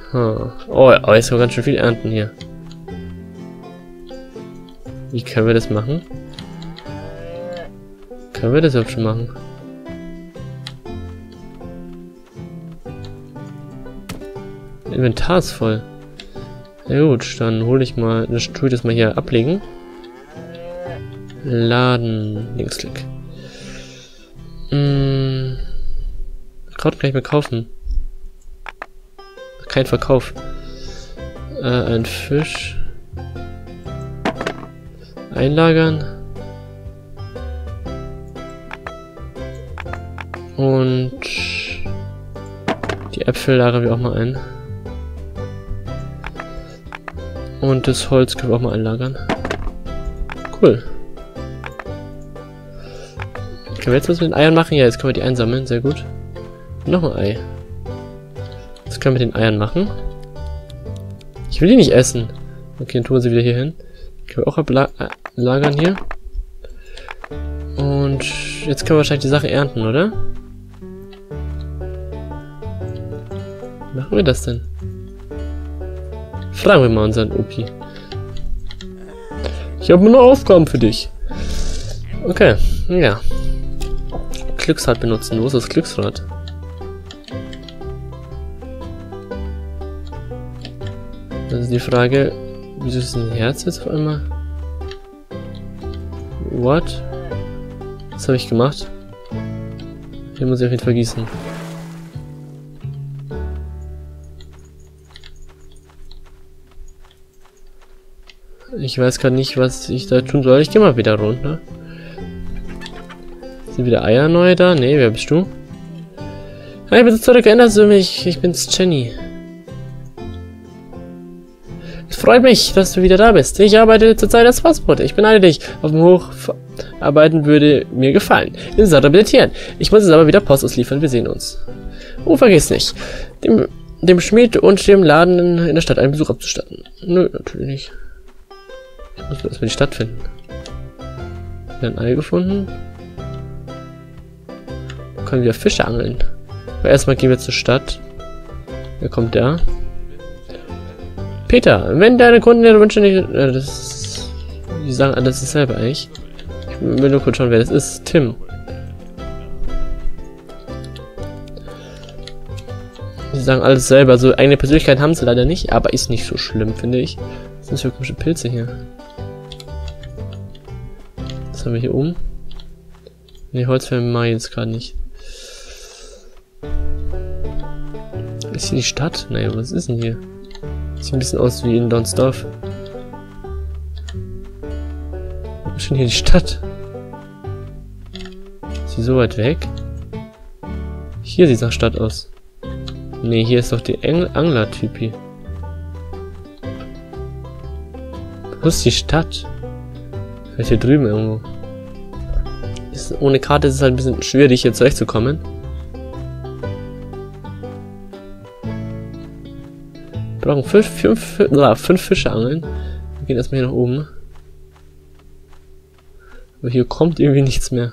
Oh, aber jetzt noch ganz schön viel ernten hier. Wie können wir das machen? Können wir das überhaupt schon machen? Inventar ist voll. Ja gut, dann hole ich mal, dann tue ich das mal hier ablegen. Laden, Linksklick. Kraut kann ich mir kaufen. Kein Verkauf. Ein Fisch. Einlagern. Und die Äpfel lagern wir auch mal ein. Und das Holz können wir auch mal einlagern. Cool. Können wir jetzt was mit den Eiern machen? Ja, jetzt können wir die einsammeln. Sehr gut. Noch ein Ei. Was können wir mit den Eiern machen? Ich will die nicht essen. Okay, dann tun wir sie wieder hier hin. Können wir auch ablagern hier. Und jetzt können wir wahrscheinlich die Sache ernten, oder? Wie machen wir das denn? Fragen wir mal unseren Opi. Ich habe nur Aufgaben für dich. Okay, ja. Glücksrad benutzen. Wo ist das Glücksrad? Das ist die Frage, wieso ist ein Herz jetzt auf einmal? What? Was habe ich gemacht? Hier muss ich auf jeden Fall gießen. Ich weiß gerade nicht, was ich da tun soll. Ich gehe mal wieder runter. Sind wieder Eier neu da? Nee, wer bist du? Hey, bitte zurück, erinnerst du mich? Ich bin's, Jenny. Es freut mich, dass du wieder da bist. Ich arbeite zurzeit als Postbote. Ich beneide dich. Auf dem Hof arbeiten würde mir gefallen. Wir sind rehabilitieren. Ich muss jetzt aber wieder Post ausliefern. Wir sehen uns. Oh, vergiss nicht, dem Schmied und dem Laden in der Stadt einen Besuch abzustatten. Nö, natürlich nicht. Ich muss erstmal die Stadt finden. Wieder ein Ei gefunden. Wir können wieder Fische angeln. Aber erstmal gehen wir zur Stadt. Wer kommt da? Peter, wenn deine Kunden ihre Wünsche nicht... die sagen alles dasselbe eigentlich. Ich will nur kurz schauen, wer das ist. Tim. Die sagen alles selber. Also eigene Persönlichkeit haben sie leider nicht, aber ist nicht so schlimm, finde ich. Was sind das für komische Pilze hier? Was haben wir hier oben? Ne, Holzfällen mache ich jetzt gerade nicht. Ist hier die Stadt? Naja, was ist denn hier? Sieht ein bisschen aus wie in Donsdorf. Wo ist denn hier die Stadt? Ist sie so weit weg? Hier sieht es nach Stadt aus. Ne, hier ist doch die Angler-Typi. Wo ist die Stadt? Vielleicht hier drüben irgendwo. Ohne Karte ist es halt ein bisschen schwierig, hier zurechtzukommen. Wir brauchen fünf Fische angeln. Wir gehen erstmal hier nach oben. Aber hier kommt irgendwie nichts mehr.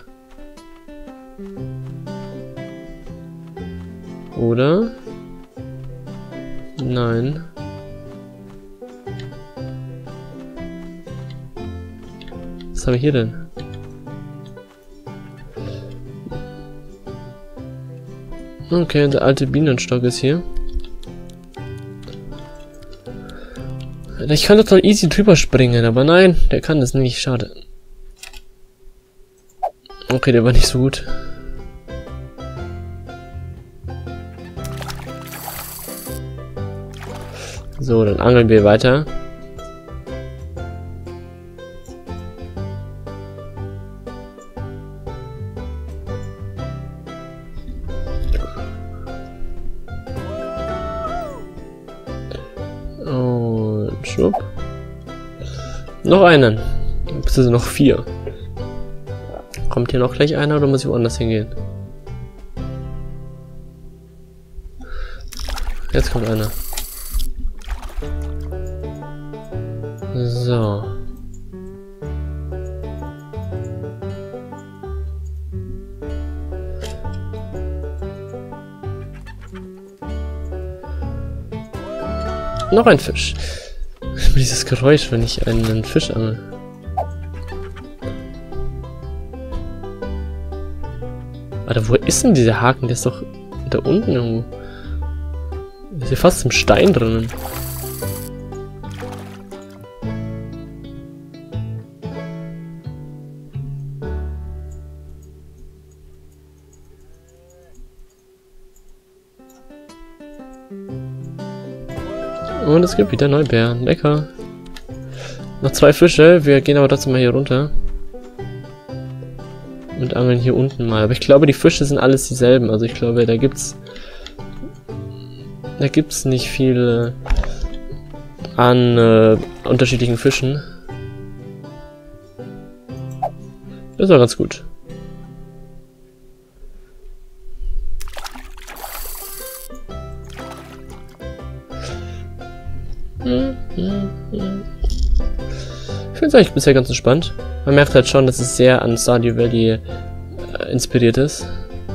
Oder? Nein. Was haben wir hier denn? Okay, der alte Bienenstock ist hier. Ich kann doch easy drüber springen, aber nein, der kann das nicht, schade. Okay, der war nicht so gut. So, dann angeln wir weiter. Und schwupp. Noch einen. Jetzt sind noch 4. Kommt hier noch gleich einer oder muss ich woanders hingehen? Jetzt kommt einer. So. Noch ein Fisch. Dieses Geräusch, wenn ich einen Fisch angel. Alter, wo ist denn dieser Haken? Der ist doch da unten irgendwo. Der ist ja fast im Stein drinnen. Und es gibt wieder Neubeeren. Lecker. Noch 2 Fische. Wir gehen aber trotzdem mal hier runter. Und angeln hier unten mal. Aber ich glaube, die Fische sind alles dieselben. Also ich glaube, da gibt's nicht viel an unterschiedlichen Fischen. Das war ganz gut. Ich finde es eigentlich bisher ganz entspannt. Man merkt halt schon, dass es sehr an Stardew Valley inspiriert ist.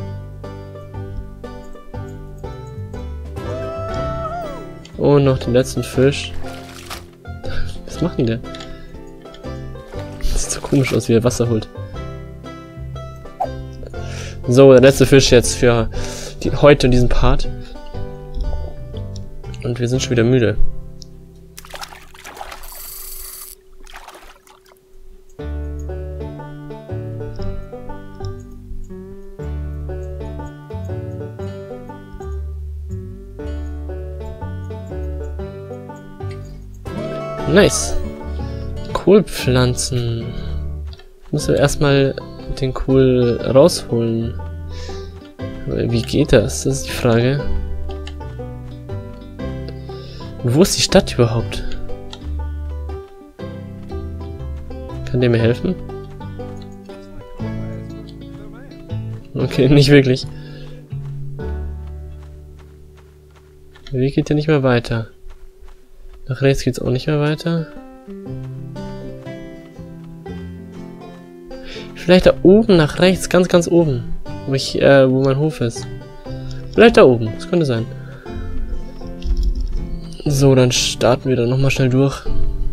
Und noch den letzten Fisch. Was macht denn der? Das sieht so komisch aus, wie er Wasser holt. So, der letzte Fisch jetzt für heute in diesem Part. Und wir sind schon wieder müde. Nice. Kohlpflanzen. Ich muss aber erstmal den Kohl rausholen. Wie geht das? Das ist die Frage. Und wo ist die Stadt überhaupt? Kann der mir helfen? Okay, nicht wirklich. Wie geht der nicht mehr weiter? Nach rechts geht's auch nicht mehr weiter. Vielleicht da oben nach rechts, ganz oben. Wo mein Hof ist. Vielleicht da oben, das könnte sein. So, dann starten wir da nochmal schnell durch.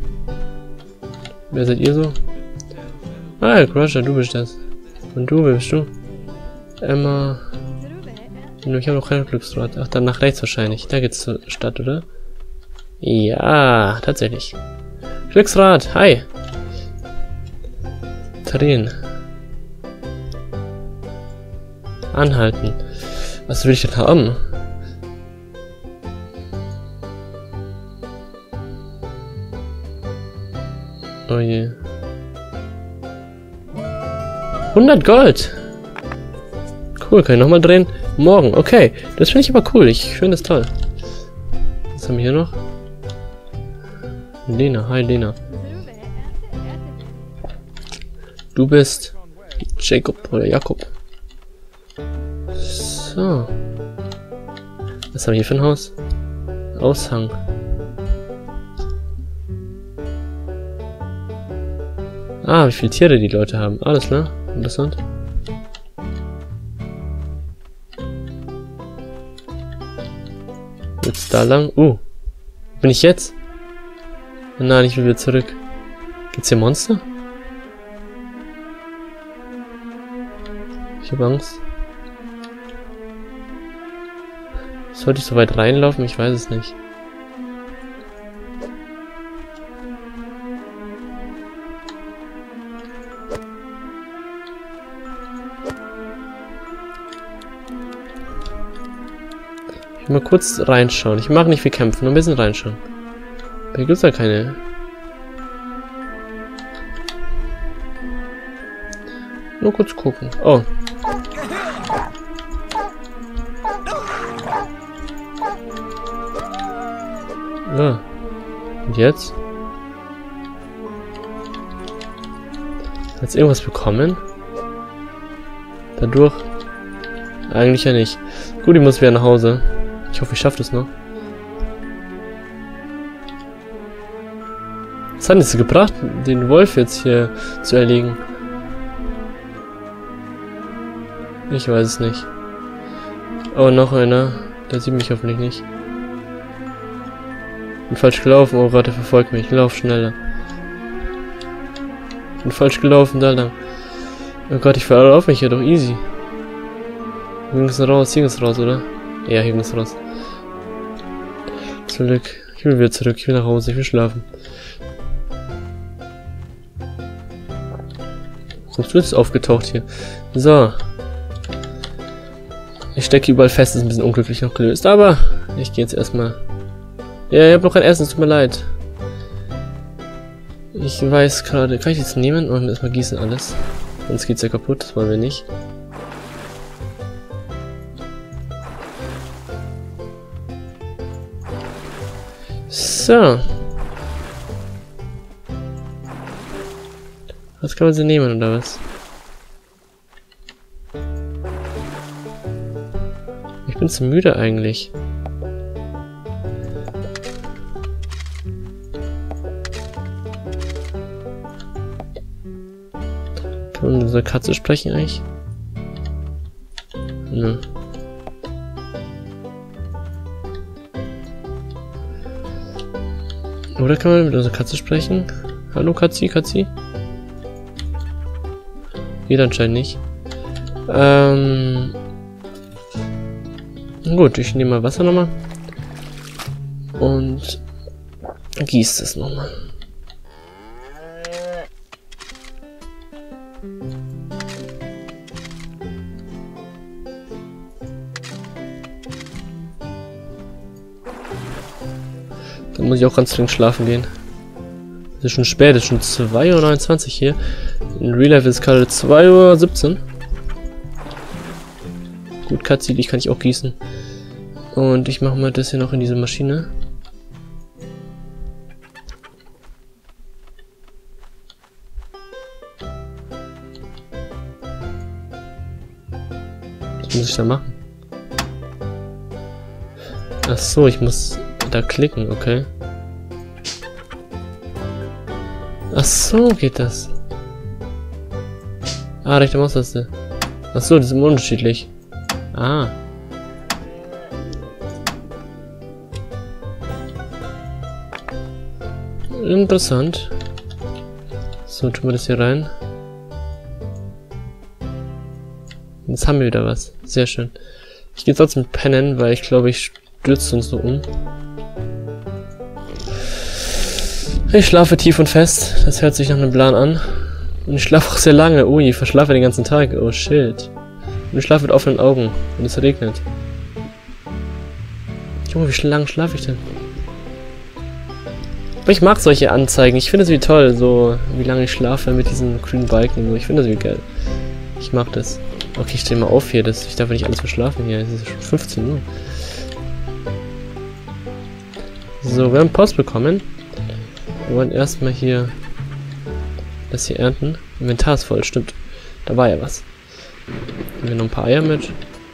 Wer seid ihr so? Ah, Crusher, du bist das. Und du, wer bist du? Emma. Ich habe noch kein Glücksrad. Ach, dann nach rechts wahrscheinlich. Da geht's zur Stadt, oder? Ja, tatsächlich. Glücksrad, hi. Drehen. Anhalten. Was will ich denn haben? Oh je. 100 Gold. Cool, kann ich nochmal drehen? Morgen, okay. Das finde ich aber cool. Ich finde das toll. Was haben wir hier noch? Lena, hi Lena. Du bist Jacob oder Jakob. So. Was haben wir hier für ein Haus? Aushang. Ah, wie viele Tiere die Leute haben. Alles klar. Interessant. Jetzt da lang. Bin ich jetzt? Nein, ich will wieder zurück. Gibt's hier Monster? Ich habe Angst. Sollte ich so weit reinlaufen? Ich weiß es nicht. Ich will mal kurz reinschauen. Ich mag nicht viel kämpfen, nur ein bisschen reinschauen. Hier gibt's ja keine. Nur kurz gucken. Oh. Ja. Und jetzt? Hat's irgendwas bekommen? Dadurch? Eigentlich ja nicht. Gut, ich muss wieder nach Hause. Ich hoffe, ich schaffe das noch. Was hat es gebracht, den Wolf jetzt hier zu erlegen? Ich weiß es nicht. Oh, noch einer. Der sieht mich hoffentlich nicht. Bin falsch gelaufen. Oh Gott, der verfolgt mich. Lauf schneller. Bin falsch gelaufen, da lang. Oh Gott, ich verlaufe mich hier doch easy. Hier ging's raus, oder? Ja, hier ging's raus. Zurück. Ich will wieder zurück. Ich will nach Hause. Ich will schlafen. Kommst du jetzt aufgetaucht hier? So. Ich stecke überall fest. Das ist ein bisschen unglücklich noch gelöst. Aber ich gehe jetzt erstmal. Ja, ich habe noch kein Essen. Es tut mir leid. Ich weiß gerade. Kann ich jetzt nehmen und erstmal gießen alles? Sonst geht's ja kaputt. Das wollen wir nicht. So. Was kann man sie nehmen, oder was? Ich bin zu müde eigentlich. Kann man mit unserer Katze sprechen eigentlich? Nö. Oder kann man mit unserer Katze sprechen? Hallo Katzi, Katzi? Geht anscheinend nicht. Gut, ich nehme mal Wasser nochmal. Und gieße es nochmal. Dann muss ich auch ganz dringend schlafen gehen. Es ist schon spät, es ist schon 2:29 Uhr hier. In Real Life ist es gerade 2:17 Uhr. Gut, Katzi, dich kann ich auch gießen. Und ich mache mal das hier noch in diese Maschine. Was muss ich da machen? Ach so, ich muss da klicken, okay. Ach so, geht das. Ah, rechte Maustaste. Ach so, die sind unterschiedlich. Ah. Interessant. So, tun wir das hier rein. Jetzt haben wir wieder was. Sehr schön. Ich gehe trotzdem pennen, weil ich glaube, ich stürze uns so um. Ich schlafe tief und fest. Das hört sich nach einem Plan an. Und ich schlafe auch sehr lange. Ui, ich verschlafe den ganzen Tag. Oh shit. Und ich schlafe mit offenen Augen. Und es regnet. Junge, wie lange schlafe ich denn? Aber ich mag solche Anzeigen. Ich finde es wie toll, so wie lange ich schlafe mit diesen grünen Balken. Ich finde das wie geil. Ich mag das. Okay, ich stehe mal auf hier. Ich darf nicht alles verschlafen hier. Es ist schon 15 Uhr. So, wir haben Post bekommen. Wir wollen erstmal hier das hier ernten. Inventar ist voll, stimmt. Da war ja was. Nehmen wir noch ein paar Eier mit.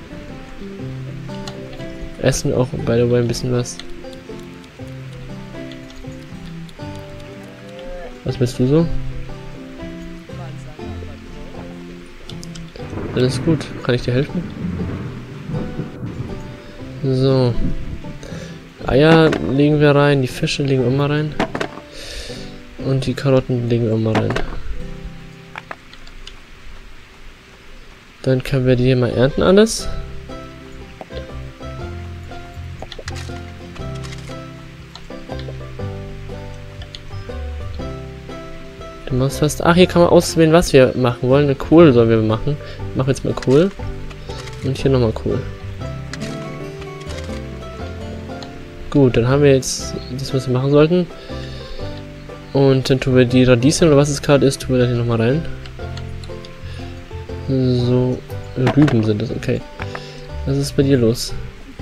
Essen wir auch, by the way, ein bisschen was. Was willst du so? Alles gut. Kann ich dir helfen? So. Eier legen wir rein, die Fische legen wir immer rein. Und die Karotten legen wir immer rein. Dann können wir die hier mal ernten alles. Du musst fast. Ach, hier kann man auswählen, was wir machen wollen. Eine Kohl sollen wir machen. Ich mache jetzt mal Kohl. Und hier nochmal Kohl. Gut, dann haben wir jetzt das, was wir machen sollten. Und dann tun wir die Radieschen oder was es gerade ist, tun wir da hier nochmal rein. So, Rüben sind das, okay. Was ist bei dir los?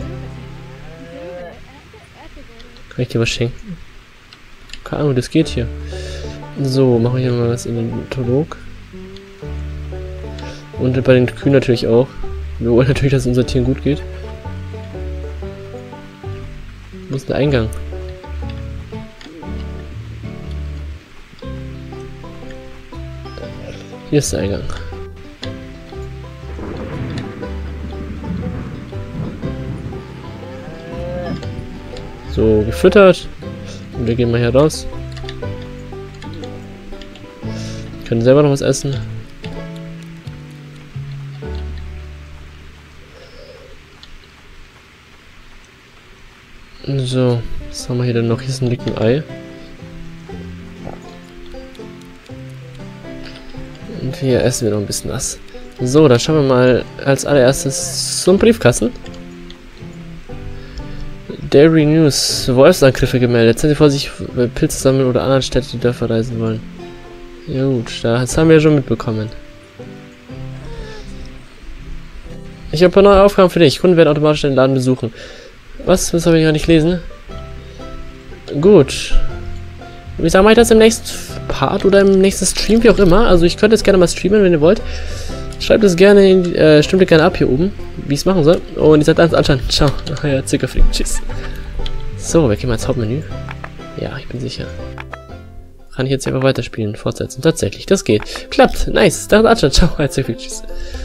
Kann ich dir was schenken? Keine Ahnung, das geht hier. So, machen wir hier mal was in den Tolog. Und bei den Kühen natürlich auch. Wir wollen natürlich, dass es unser Tieren gut geht. Wo ist der Eingang? Hier ist der Eingang. So, gefüttert. Wir gehen mal hier raus. Können selber noch was essen. So, was haben wir hier denn noch? Hier ist ein dicken Ei. Und hier essen wir noch ein bisschen was. So, dann schauen wir mal als allererstes zum Briefkasten. Dairy News. Wolfsangriffe gemeldet. Sind Sie vor sich Pilze sammeln oder anderen Städte, die Dörfer reisen wollen. Ja gut, das haben wir ja schon mitbekommen. Ich habe ein paar neue Aufgaben für dich. Kunden werden automatisch den Laden besuchen. Was? Das habe ich gar nicht lesen. Gut. Wie sagen wir das im nächsten Part oder im nächsten Stream, wie auch immer. Also ich könnte es gerne mal streamen, wenn ihr wollt. Schreibt es gerne, stimmt gerne ab hier oben, wie ich es machen soll. Und ihr seid alles anscheinend. Ciao. Ja, Zuckerflieg. Tschüss. So, wir gehen mal ins Hauptmenü. Ja, ich bin sicher. Kann ich jetzt einfach weiterspielen, fortsetzen. Tatsächlich, das geht. Klappt. Nice. Dann anscheinend. Ciao. Zuckerflieg. Tschüss.